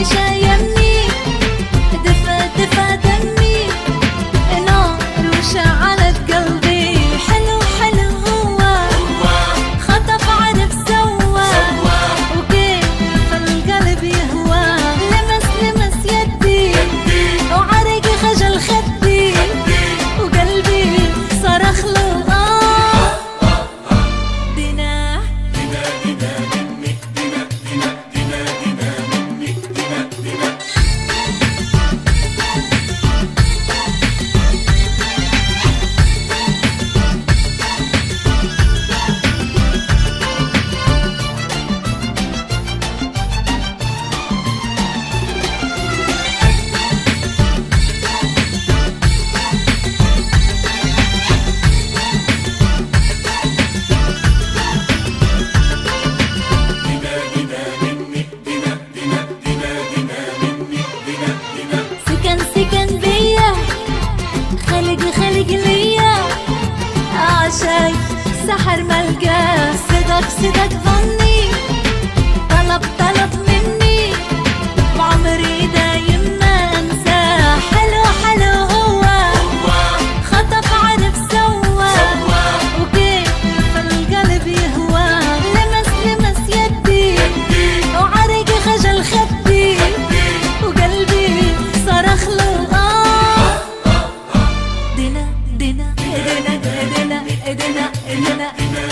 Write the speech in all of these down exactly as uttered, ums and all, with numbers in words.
مشى يمي، دفى دفى دمي، نار وشعلت قلبي. حلو حلو هو خطف عرف سوى، وكيف القلب يهوى. لمس لمس يدي وعرقي خجل خدي، وقلبي صرخ له آه. دنا دنا دنا مني، دنا دنا دنا دنا مني، دنا دنا. عشاي سحر ملقاه، صدق صدق ظني، طلب طلب مني، وعمري دايم ما انساه. حلو حلو هو خطف عرف سوى، وكيف القلب يهوى. لمس لمس يدي وعرقي خجل خدي، وقلبي صرخ له آه. دنا دنا دنا دنا دنا دنا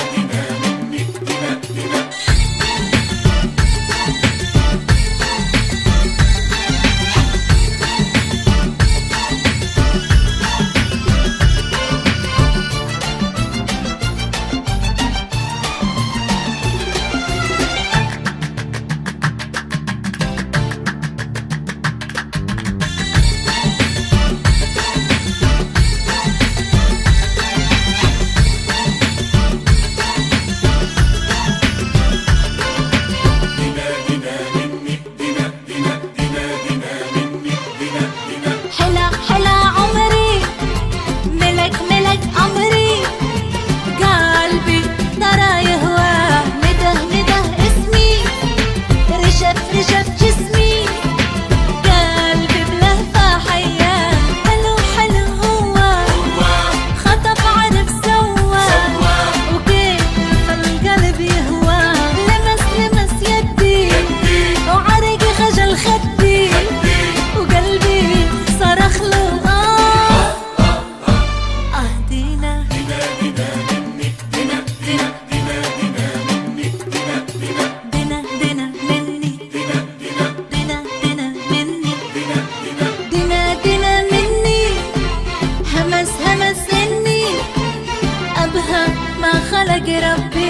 رجف جسمي، قلبي بلهفة حياه. حلو حلو هو خطف عرف سوى، وكيف القلب يهوى. لمس لمس يدي وعرقي خجل خدي، وقلبي صرخ له آه. آه دينا دينا دينا مني، دينا دينا دينا دينا مني، دينا دينا دينا دينا مني، دنا دنا مني. همس همس إني أبهى ما خلق ربي.